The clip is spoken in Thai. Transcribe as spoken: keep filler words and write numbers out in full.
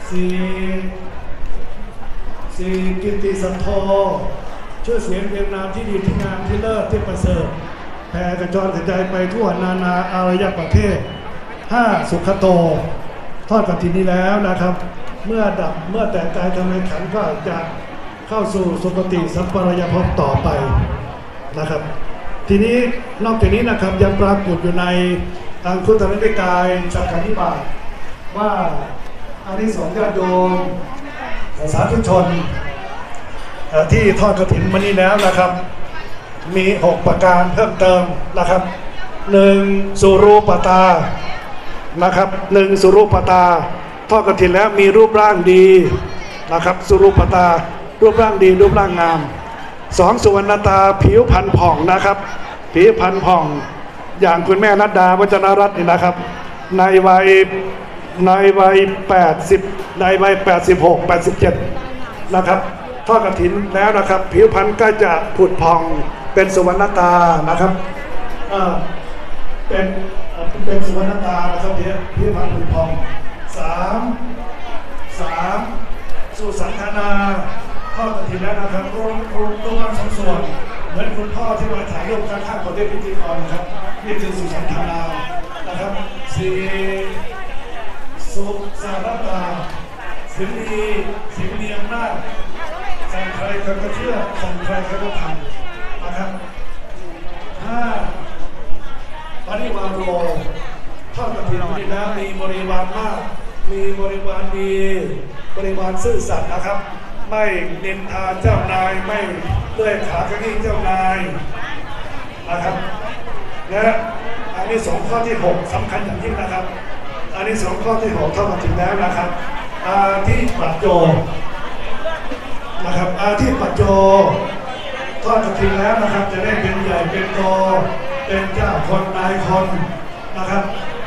สี่สี่กิตติสัทโธชื่อเสียงเรียงนามที่ดีที่งามที่เลิศที่ประเสริฐแผ่กระจรกระจายไปทั่วนานาอารยประเทศห้าสุขโตทอดกฐินนี้แล้วนะครับเมื่อดับเมื่อแต่กายทำให้ขันก็จะเข้าสู่สุคติสัมปรายภพต่อไปนะครับทีนี้นอกจากนี้นะครับยังปรากฏอยู่ในอังคุตรนิกายสักกานิบาตว่าอานิสงส์ญาติโยมสาธุชนที่ทอดกฐินมานี้แล้วนะครับมีหกประการเพิ่มเติมนะครับหนึ่งสุรูปตานะครับหนึ่งสุรูปตาทอดกฐินแล้วมีรูปร่างดีนะครับสุรูปตารูปร่างดีรูปร่างงามสองสุวรรณตาผิวพรรณผ่องนะครับผิวพรรณผ่องอย่างคุณแม่นัดดาวัจนรัตน์นี่นะครับในวัยในวัยแปดสิบในวัยแปดสิบหก แปดสิบเจ็ดนะครับทอดกฐินแล้วนะครับผิวพรรณก็จะผุดผ่องเป็นสุวรรณตานะครับเป็นเป็นสุวรรณตานะครับเดี๋ยวผิวพรรณผุดผ่องสามสามสุสันทนาทอดกฐินแล้วนะครับรวมรวมตัวสองส่วนเหมือนคุณพ่อที่มาถ่ายรูปข้างๆคนเด็กพิธีกรนะครับนี่คือสุสันทนานะครับสี่สุสารตาสิ่งดีสิ่งดีอำนาจสั่งใครเขาก็เชื่อสั่งใครเขาก็ทำนะครับห้าปริวารโรทอดกฐินนี้แล้วมีบริวารมากมีบริวารดีบริวารซื่อสัตย์นะครับไม่นินทาเจ้านายไม่เลื่อยขากระดิ่งเจ้านายนะครับและอันนี้สองข้อที่หกสำคัญอย่างยิ่งนะครับอันนี้สองข้อที่หกเท่ากับถึงแล้วนะครับอาทิปัจโจนะครับอาทิปัจโจทอดกฐินแล้วนะครับจะได้เป็นใหญ่เป็นโตเป็นเจ้าคนนายคนนะครับ